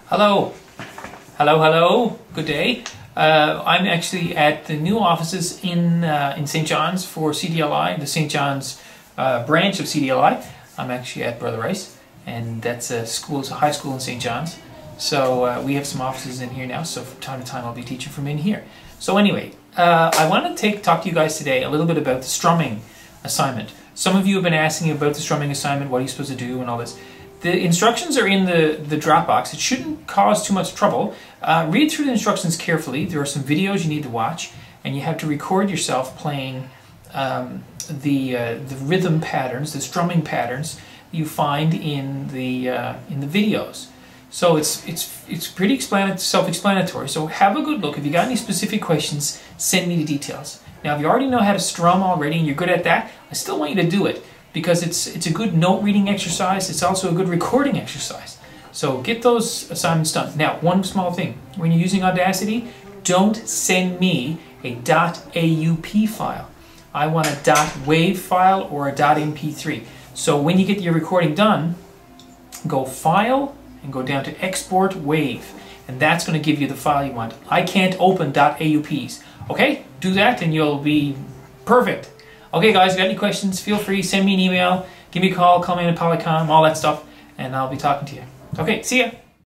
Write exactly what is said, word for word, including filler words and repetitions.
Hello, hello, hello. Good day. Uh, I'm actually at the new offices in uh, in Saint John's for C D L I, the Saint John's uh, branch of C D L I. I'm actually at Brother Rice, and that's a school, it's a high school in Saint John's. So uh, we have some offices in here now. So from time to time, I'll be teaching from in here. So anyway, uh, I want to take talk to you guys today a little bit about the strumming assignment. Some of you have been asking about the strumming assignment. What are you supposed to do and all this? The instructions are in the, the Dropbox. It shouldn't cause too much trouble. Uh, read through the instructions carefully. There are some videos you need to watch, and you have to record yourself playing um, the, uh, the rhythm patterns, the strumming patterns you find in the, uh, in the videos. So it's, it's, it's pretty self-explanatory. So have a good look. If you got any specific questions, send me the details. Now, if you already know how to strum already and you're good at that, I still want you to do it, because it's, it's a good note reading exercise. It's also a good recording exercise. So get those assignments done. Now, one small thing. When you're using Audacity, don't send me a .aup file. I want a .wav file or a .m p three. So when you get your recording done, go File and go down to Export WAV. And that's going to give you the file you want. I can't open .aups. Okay? Do that and you'll be perfect. Okay guys, if you got any questions, feel free, send me an email, give me a call, call me on a Polycom, all that stuff, and I'll be talking to you. Okay, see ya!